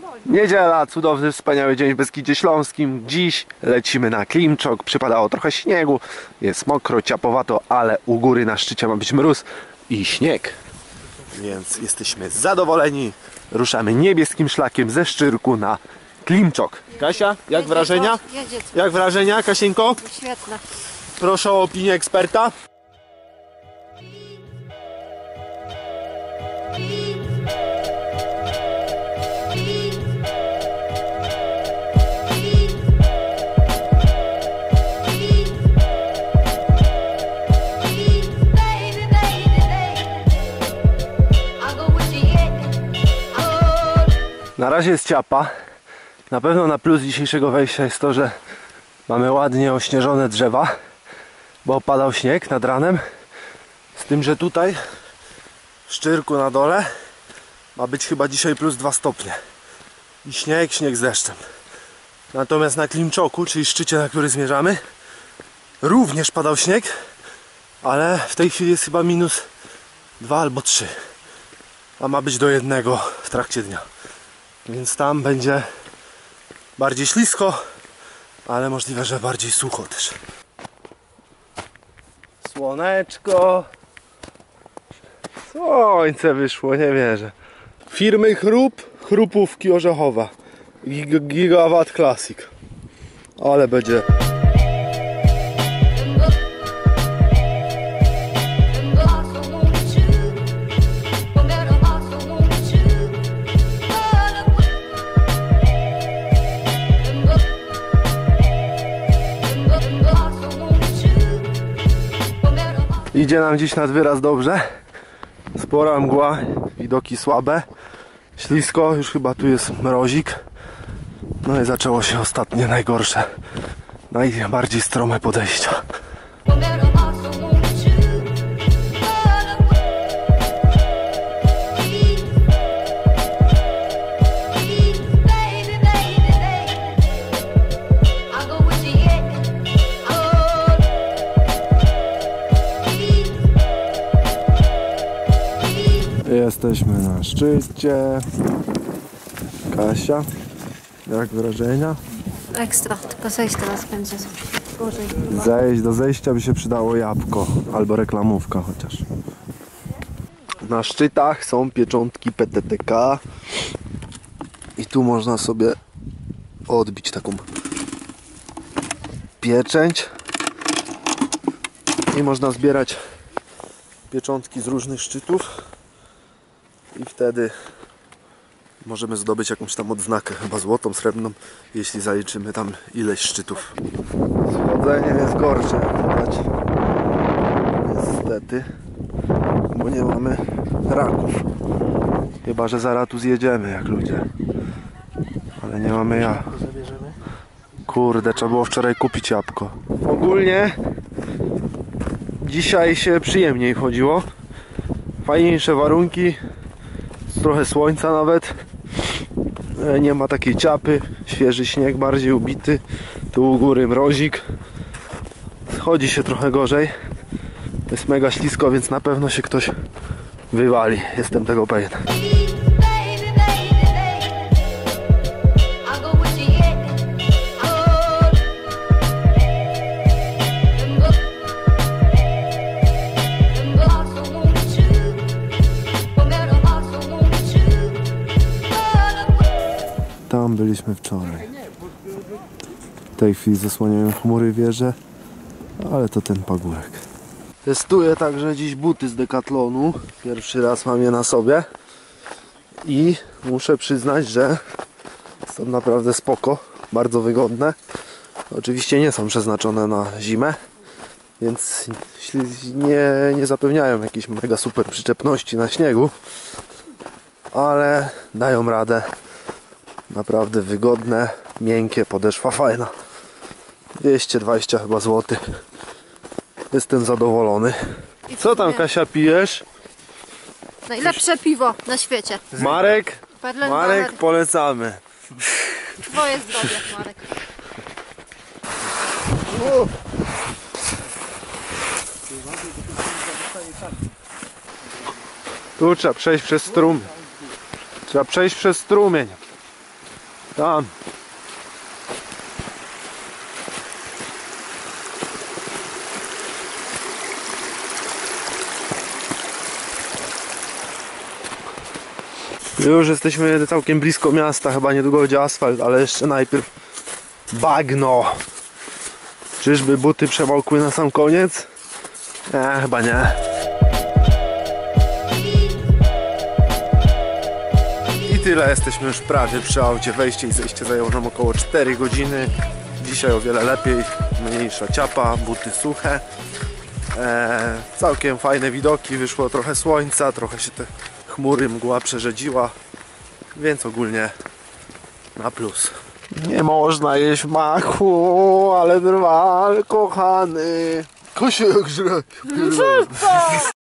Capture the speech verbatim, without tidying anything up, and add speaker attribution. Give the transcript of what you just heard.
Speaker 1: Niedziela, cudowny, wspaniały dzień w Beskidzie Śląskim. Dziś lecimy na Klimczok. Przypadało trochę śniegu, jest mokro, ciapowato, ale u góry na szczycie ma być mróz i śnieg. Więc jesteśmy zadowoleni. Ruszamy niebieskim szlakiem ze Szczyrku na Klimczok. Kasia, jak wrażenia? Jak wrażenia, Kasieńko?
Speaker 2: Świetne.
Speaker 1: Proszę o opinię eksperta. Na razie jest ciapa. Na pewno na plus dzisiejszego wejścia jest to, że mamy ładnie ośnieżone drzewa, bo opadał śnieg nad ranem. Z tym, że tutaj w Szczyrku na dole ma być chyba dzisiaj plus dwa stopnie. I śnieg, śnieg z deszczem. Natomiast na Klimczoku, czyli szczycie, na który zmierzamy, również padał śnieg, ale w tej chwili jest chyba minus dwa albo trzy. A ma być do jednego w trakcie dnia. Więc tam będzie bardziej ślisko, ale możliwe, że bardziej sucho też. Słoneczko. Słońce wyszło, nie wierzę. Firmy Chrup, Chrupówki Orzechowa. Gig Gigawatt Classic. Ale będzie. Idzie nam dziś nad wyraz dobrze. Spora mgła, widoki słabe. Ślisko, już chyba tu jest mrozik. No i zaczęło się ostatnie najgorsze, najbardziej strome podejścia. Jesteśmy na szczycie. Kasia, jak wrażenia?
Speaker 2: Ekstra, tylko zejść teraz będzie gorzej.
Speaker 1: Zejść, do zejścia by się przydało jabłko albo reklamówka chociaż. Na szczytach są pieczątki P T T K i tu można sobie odbić taką pieczęć i można zbierać pieczątki z różnych szczytów i wtedy możemy zdobyć jakąś tam odznakę, chyba złotą, srebrną, jeśli zaliczymy tam ileś szczytów. Schodzenie jest gorsze, jak widać. Niestety, bo nie mamy raków. Chyba że zaraz tu zjedziemy jak ludzie. Ale nie mamy ja. Kurde, trzeba było wczoraj kupić jabłko. Ogólnie dzisiaj się przyjemniej chodziło. Fajniejsze warunki. Trochę słońca nawet. Nie ma takiej ciapy. Świeży śnieg, bardziej ubity. Tu u góry mrozik. Chodzi się trochę gorzej. Jest mega ślisko, więc na pewno się ktoś wywali. Jestem tego pewien. Tam byliśmy wczoraj. W tej chwili zasłaniają chmury wieże, ale to ten pagórek. Testuję także dziś buty z Decathlonu. Pierwszy raz mam je na sobie. I muszę przyznać, że są naprawdę spoko. Bardzo wygodne. Oczywiście nie są przeznaczone na zimę, więc nie, nie zapewniają jakiejś mega super przyczepności na śniegu. Ale dają radę. Naprawdę wygodne, miękkie, podeszwa fajna. dwieście dwadzieścia chyba złotych. Jestem zadowolony. Co tam, Kasia, pijesz?
Speaker 2: Najlepsze piwo na świecie.
Speaker 1: Marek?
Speaker 2: Perlen
Speaker 1: Marek,
Speaker 2: Marek.
Speaker 1: polecamy.
Speaker 2: Twoje zdrowie, Marek.
Speaker 1: Tu trzeba przejść przez strumień. Trzeba przejść przez strumień. Tam. Już jesteśmy całkiem blisko miasta, chyba niedługo będzie asfalt, ale jeszcze najpierw bagno. Czyżby buty przemokły na sam koniec? Nie, chyba nie. I tyle, jesteśmy już prawie przy aucie. Wejście i zejście zajęło nam około cztery godziny. Dzisiaj o wiele lepiej, mniejsza ciapa, buty suche. Eee, całkiem fajne widoki, wyszło trochę słońca, trochę się te chmury, mgła przerzedziła, więc ogólnie na plus. Nie można jeść maku, ale drwal kochany. Kosiek żre.